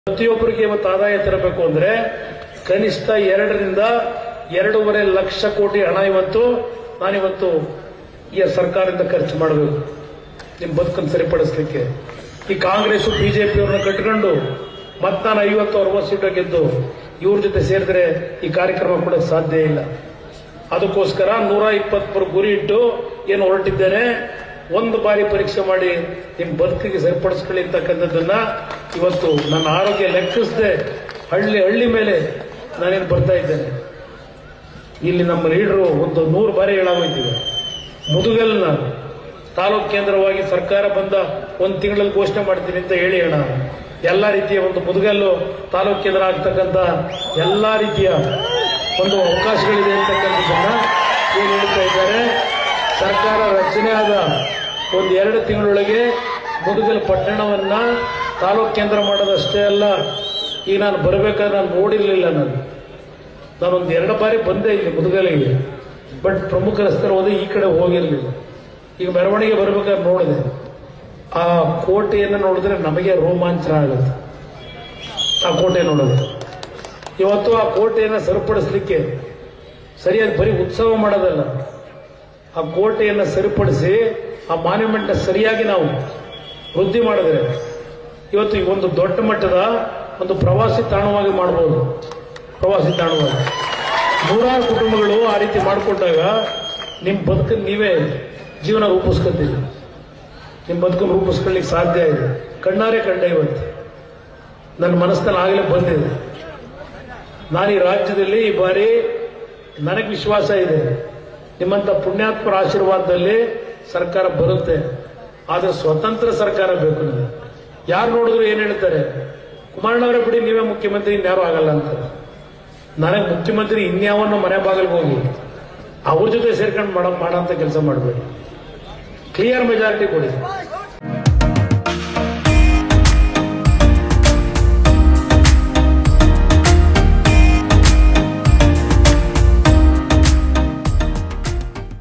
ಪ್ರತಿಯೊಬ್ಬರಿಗೆ ಇವತ್ತು ಆದಾಯ ತರಬೇಕು ಅಂದ್ರೆ ಕನಿಷ್ಠ 2 ರಿಂದ 2.5 ಲಕ್ಷ ಕೋಟಿ ಹಣ ಇವತ್ತು ನಾನಿವತ್ತು ಈ ಸರ್ಕಾರದಿಂದ ಖರ್ಚು ಮಾಡಬೇಕು ನಿಮ್ಮ ಬದುಕನ್ನು ಸರಿಪಡಿಸಲಿಕ್ಕೆ. ಈ ಕಾಂಗ್ರೆಸ್ ಬಿಜೆಪಿಯವರನ್ನ ಕಟ್ಟಿಕೊಂಡು ಮತ್ತೆ ನಾನು 50-60 ಸೀಟ್ ಗೆದ್ದು ಇವ್ರ ಜೊತೆ ಸೇರಿದ್ರೆ ಈ ಕಾರ್ಯಕ್ರಮ ಕೂಡ ಸಾಧ್ಯ ಇಲ್ಲ. ಅದಕ್ಕೋಸ್ಕರ 123 ಗುರಿ ಇಟ್ಟು ಏನು ಹೊರಟಿದ್ದೇನೆ, ಒಂದು ಬಾರಿ ಪರೀಕ್ಷೆ ಮಾಡಿ ನಿಮ್ಮ ಬದುಕಿಗೆ ಸರಿಪಡಿಸ್ಕೊಳ್ಳಿ ಅಂತಕ್ಕಂಥದ್ದನ್ನ ಇವತ್ತು ನನ್ನ ಆರೋಗ್ಯ ಲೆಕ್ಕಿಸದೆ ಹಳ್ಳಿ ಮೇಲೆ ನಾನೇನು ಬರ್ತಾ ಇದ್ದೇನೆ. ಇಲ್ಲಿ ನಮ್ಮ ಲೀಡರು ಒಂದು 100 ಬಾರಿ ಹೇಳಾಗೋಯ್ತೀವಿ. ಮುದುಗಲ್ನ ತಾಲೂಕು ಕೇಂದ್ರವಾಗಿ ಸರ್ಕಾರ ಬಂದ 1 ತಿಂಗಳಲ್ಲಿ ಘೋಷಣೆ ಮಾಡ್ತೀನಿ ಅಂತ ಹೇಳಿ ಅಣ್ಣ, ಎಲ್ಲ ರೀತಿಯ ಒಂದು ಮುದುಗಲ್ಲು ತಾಲೂಕು ಕೇಂದ್ರ ಆಗ್ತಕ್ಕಂಥ ಎಲ್ಲ ರೀತಿಯ ಒಂದು ಅವಕಾಶಗಳಿದೆ ಅಂತಕ್ಕಂಥದ್ದನ್ನ ಏನು ಹೇಳ್ತಾ ಇದ್ದಾರೆ. ಸರ್ಕಾರ ರಚನೆ ಆದ 1-2 ತಿಂಗಳೊಳಗೆ ಮುದುಗಲ್ ಪಟ್ಟಣವನ್ನ ತಾಲೂಕು ಕೇಂದ್ರ ಮಾಡೋದಷ್ಟೇ ಅಲ್ಲ, ಈಗ ನಾನು ಬರಬೇಕಾದ್ರೆ ನಾನು ನೋಡಿರ್ಲಿಲ್ಲ. ನಾನೊಂದು 2 ಬಾರಿ ಬಂದೆ ಇಲ್ಲಿ ಮುದುಗಲಿಗೆ, ಬಟ್ ಪ್ರಮುಖ ರಸ್ತೆ ಹೋದೆ, ಈ ಕಡೆ ಹೋಗಿರ್ಲಿಲ್ಲ. ಈಗ ಮೆರವಣಿಗೆ ಬರಬೇಕಾದ್ರೆ ನೋಡಿದೆ, ಆ ಕೋಟೆಯನ್ನು ನೋಡಿದ್ರೆ ನಮಗೆ ರೋಮಾಂಚನ ಆಗುತ್ತೆ. ಆ ಕೋಟೆ ನೋಡೋದು ಇವತ್ತು ಆ ಕೋಟೆಯನ್ನು ಸರಿಪಡಿಸಲಿಕ್ಕೆ ಸರಿಯಾಗಿ ಬರೀ ಉತ್ಸವ ಮಾಡೋದಲ್ಲ, ಆ ಕೋಟೆಯನ್ನು ಸರಿಪಡಿಸಿ ಆ ಮಾನ್ಯುಮೆಂಟ್ ಸರಿಯಾಗಿ ನಾವು ವೃದ್ಧಿ ಮಾಡಿದ್ರೆ ಇವತ್ತು ಈ ಒಂದು ದೊಡ್ಡ ಮಟ್ಟದ ಒಂದು ಪ್ರವಾಸಿ ತಾಣವಾಗಿ ಮಾಡಬಹುದು. ಪ್ರವಾಸಿ ತಾಣವಾಗಿ 100 ಕುಟುಂಬಗಳು ಆ ರೀತಿ ಮಾಡಿಕೊಂಡಾಗ ನಿಮ್ಮ ಬದುಕನ್ನು ನೀವೇ ಜೀವನ ರೂಪಿಸ್ಕೊತೀರಿ. ನಿಮ್ಮ ಬದುಕನ್ನು ರೂಪಿಸ್ಕೊಳ್ಳಿಕ್ಕೆ ಸಾಧ್ಯ ಇದೆ. ಕಣ್ಣಾರೆ ಕಂಡ ಇವತ್ತು ನನ್ನ ಮನಸ್ಸಿನಲ್ಲಿ ಆಗಲೇ ಬಂದಿದೆ. ನಾನು ಈ ರಾಜ್ಯದಲ್ಲಿ ಈ ಬಾರಿ ನನಗೆ ವಿಶ್ವಾಸ ಇದೆ, ನಿಮ್ಮಂತ ಪುಣ್ಯಾತ್ಮರ ಆಶೀರ್ವಾದದಲ್ಲಿ ಸರ್ಕಾರ ಬರುತ್ತೆ. ಆದರೆ ಸ್ವತಂತ್ರ ಸರ್ಕಾರ ಬೇಕು ನನಗೆ. ಯಾರು ನೋಡಿದ್ರು ಏನ್ ಹೇಳ್ತಾರೆ, ಕುಮಾರಣ್ಣವರೇ ಬಿಡಿ ನೀವೇ ಮುಖ್ಯಮಂತ್ರಿ, ಇನ್ಯಾರು ಆಗಲ್ಲ ಅಂತಾರೆ. ನನಗೆ ಮುಖ್ಯಮಂತ್ರಿ ಇನ್ಯಾವನ್ನ ಮನೆ ಬಾಗಿಲಿಗೆ ಹೋಗಿ ಅವ್ರ ಜೊತೆ ಸೇರ್ಕೊಂಡು ಮಾಡಂತ ಕೆಲಸ ಮಾಡಬೇಡಿ. ಕ್ಲಿಯರ್ ಮೆಜಾರಿಟಿ ಕೊಡಿ.